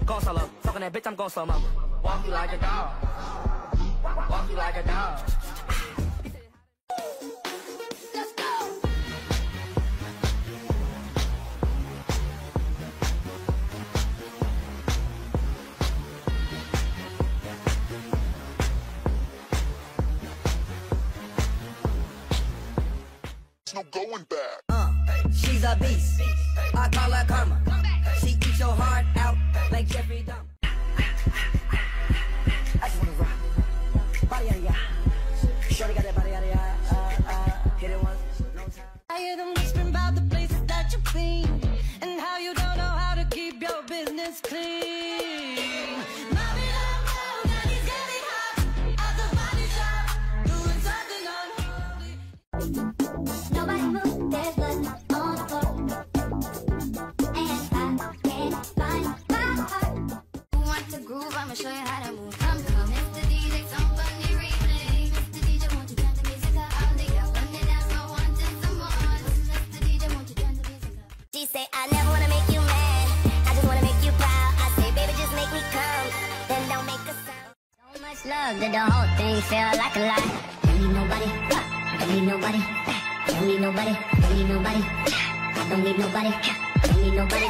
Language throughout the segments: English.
Go solo. Fucking that bitch, I'm going solo. Walk you like a dog. Walk you like a dog. Let's go. No going back. She's a beast. I call her karma. She eats your heart out like Jeffrey Dahmer. I just wanna rock. Body yada yada. Shorty got that body yada yada. Hit it once, no time. I hear them whispering about the places that you've been and how you don't know how to keep your business clean. Mommy, love, now he's getting hot at the body shop, doing something unholy. Nobody moves, there's blood on the floor, and I can't find my heart. Who wants to groove? I'ma show you how to move. Come, Mr. DJ, somebody replay. Mr. DJ, won't you turn the music up? I'll dig up, run it down, so wanting some more. Mr. DJ, won't you turn the music up? She say, I never wanna make you mad, I just wanna make you proud. I say, baby, just make me come, then don't make a sound. So much love that the whole thing feel like a lie. Don't need nobody, don't need nobody. Don't need nobody, don't need nobody. I don't need nobody, don't need nobody.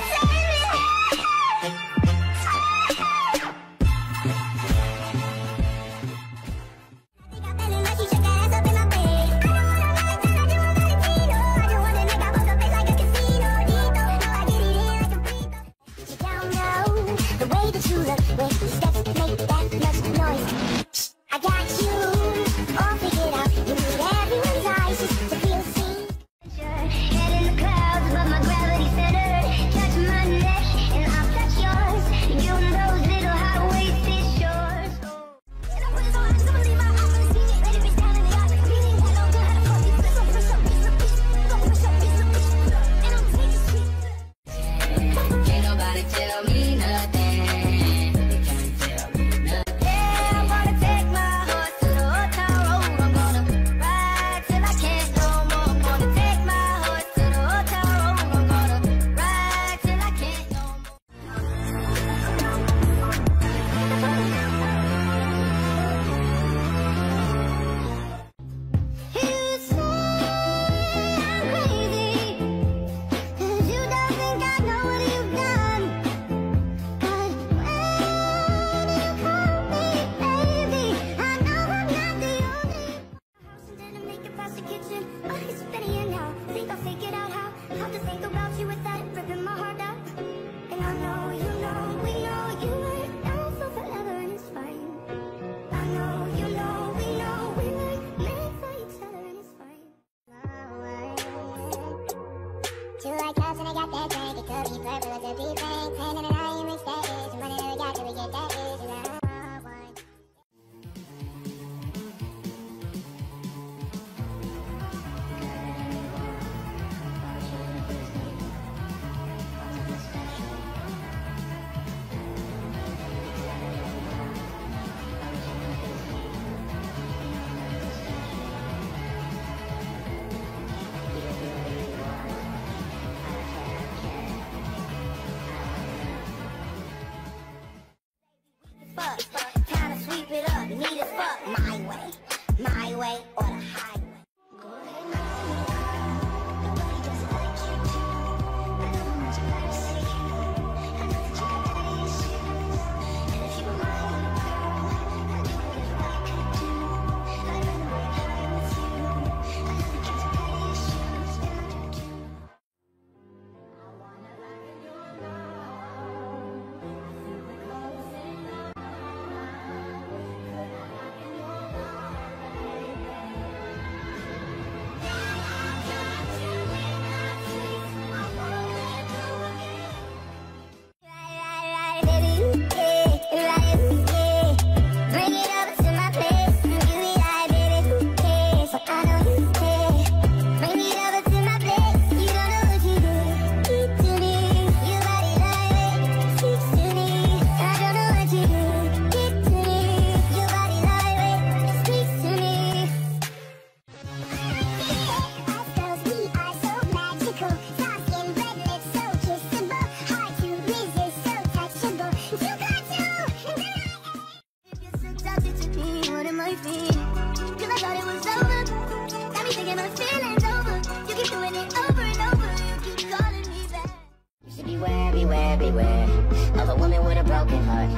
The way that you look with the steps make that much noise. I got you all figured out. You need everyone's eyes just to feel seen. Head in the clouds above my gravity center. Touch my neck and I'll touch yours. You and those little high-waisted shorts. And I put it on, I just believe my eyes gonna see it. Let it be down in the eye like a beating. I don't know how to fuck it. Push up, push up, push up, push up. Go push up, push up, push up. And I'm taking sweet. Can't nobody tell me nothing. Two like cups and I got that drink. It could be purple, it could be pink. Planning and I ain't reached that age. Money that we got till we get that age. And I want time to sweep it up. You need it fuck my way or the highway. You got to. If you're so toxic to me, what am I feeling? 'Cause I thought it was over. Got me thinking my feelings over. You keep doing it over and over. You keep calling me back. You should beware, beware, beware of a woman with a broken heart.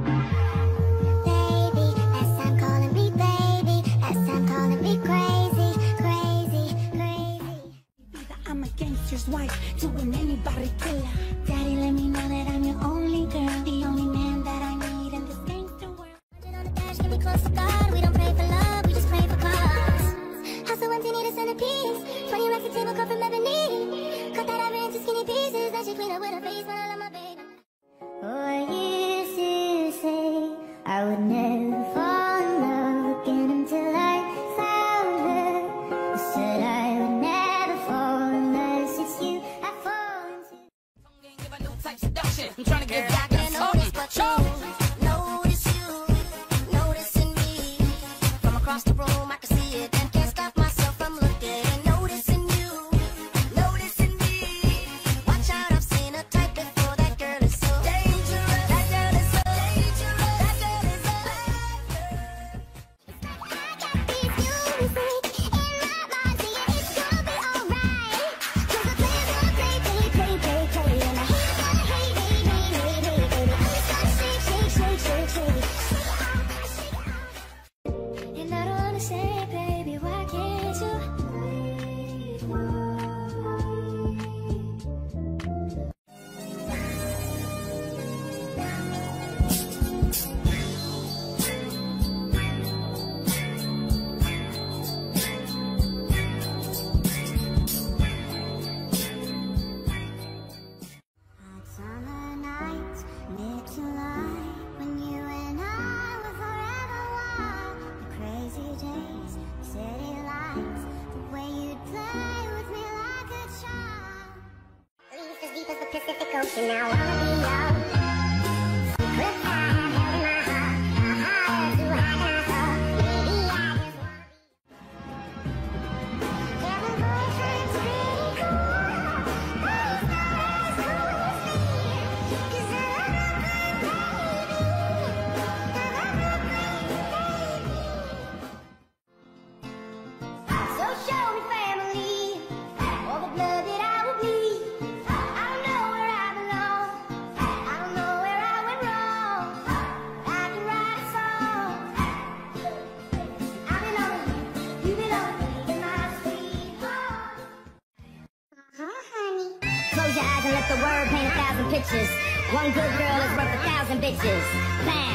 Baby, last time calling me baby. Last time calling me crazy, crazy, crazy. I'm a gangster's wife, doing anybody killer. Daddy, let me know that I'm your only girl, the only man that I need in this gangster world. On the dash, get me close to God. We don't pray for love, we just pray for cause. House so empty, need a centerpiece. 20 racks of table cut from ebony. Cut that iron into skinny pieces. Then she clean up with her face, but I love my baby. Oh, I used to say I would never fall in love again until I found her. I said I would never fall unless it's you I fall into. Give a new type seduction. I'm trying to get back I can't notice but you. Notice you, noticing me. From across the room I can see it and can't stop myself from looking and noticing you, noticing me. Watch out, I've seen a type before. That girl is so dangerous. That girl is so dangerous. That girl is so dangerous. I got these music in my mind saying it's gonna be alright. 'Cause the players gonna play, and I hate, baby. I'm just gonna shake, shake, shake, shake. And I don't wanna say, baby, why can't you? Summer nights, mid-July, when you and I were forever wild. The crazy days, city lights, the way you'd play with me like a child. Leaves as deep as the Pacific Ocean, now I wanna be young. Secret I have held in my heart, a heart too high and I thought, maybe I just wanna be. Yeah, my boyfriend's pretty cool, but he's not as cool as me. 'Cause I'm a good baby. I'm a good baby. So show me family, all the blood that I will bleed. I don't know where I belong. I don't know where I went wrong. I can write a song. I've been on you, you've been on me, you're my sweetheart. Honey. Close your eyes and let the word paint 1,000 pictures. One good girl is worth 1,000 bitches. Bam.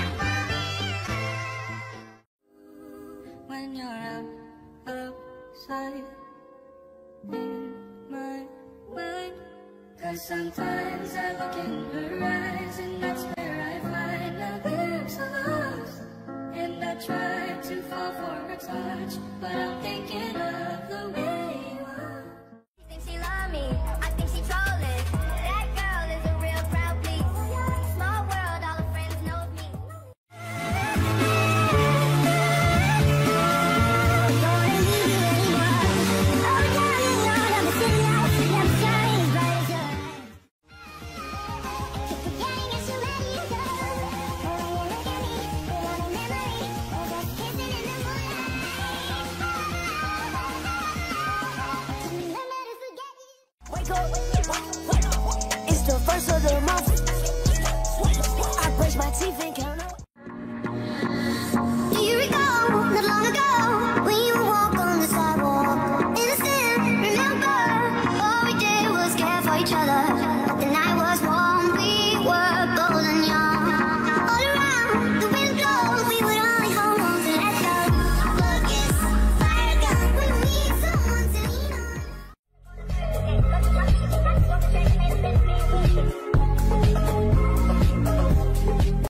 When you're outside in my mind, 'cause sometimes I look in her eyes and that's where I find a glimpse of us. And I try to fall for her touch, but I'm thinking of the way you are. She thinks she love me, I think she trolling. That girl is a real crowd, please. Small world, all her friends know me. Don't need you anymore. Oh, darling, Lord, I'm a city light, never shine as bright as yours. Keep forgetting it's already you go. Oh, when you look at me, without a memory, we're just kissing in the moonlight. Remember to forget you. Wake up, it's the first of the month. I brush my teeth and